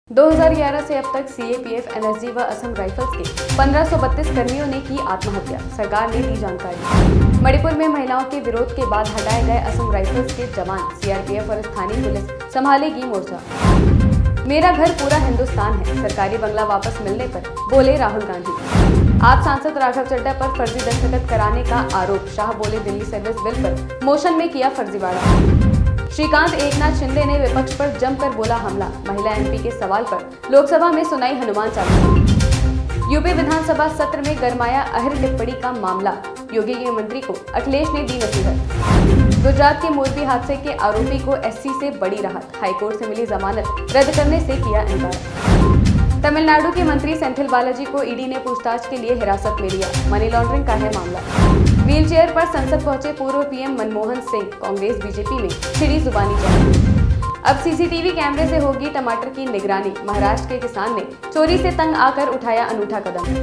2011 से अब तक सीएपीएफ, एनएसजी व असम राइफल्स के 1532 कर्मियों ने की आत्महत्या, सरकार ने दी जानकारी। मणिपुर में महिलाओं के विरोध के बाद हटाए गए असम राइफल्स के जवान, सीआरपीएफ और स्थानीय पुलिस संभालेगी मोर्चा। मेरा घर पूरा हिंदुस्तान है, सरकारी बंगला वापस मिलने पर बोले राहुल गांधी। आप सांसद राघव चड्ढा पर फर्जी दस्तखत कराने का आरोप, शाह बोले दिल्ली सर्विस बिल पर मोशन में किया फर्जीवाड़ा। श्रीकांत एकनाथ शिंदे ने विपक्ष पर जमकर बोला हमला, महिला एमपी के सवाल पर लोकसभा में सुनाई हनुमान चालीसा। यूपी विधानसभा सत्र में गरमाया अहिर टिप्पणी का मामला, योगी के मंत्री को अखिलेश ने दी नसीहत। गुजरात के मोरबी हादसे के आरोपी को एससी से बड़ी राहत, हाईकोर्ट से मिली जमानत रद्द करने से किया इनकार। तमिलनाडु के मंत्री सेंथिल बालाजी को ईडी ने पूछताछ के लिए हिरासत में लिया, मनी लॉन्ड्रिंग का है मामला। व्हीलचेयर पर संसद पहुंचे पूर्व पीएम मनमोहन सिंह, कांग्रेस बीजेपी में छिड़ी जुबानी जंग। अब सीसीटीवी कैमरे से होगी टमाटर की निगरानी, महाराष्ट्र के किसान ने चोरी से तंग आकर उठाया अनूठा कदम।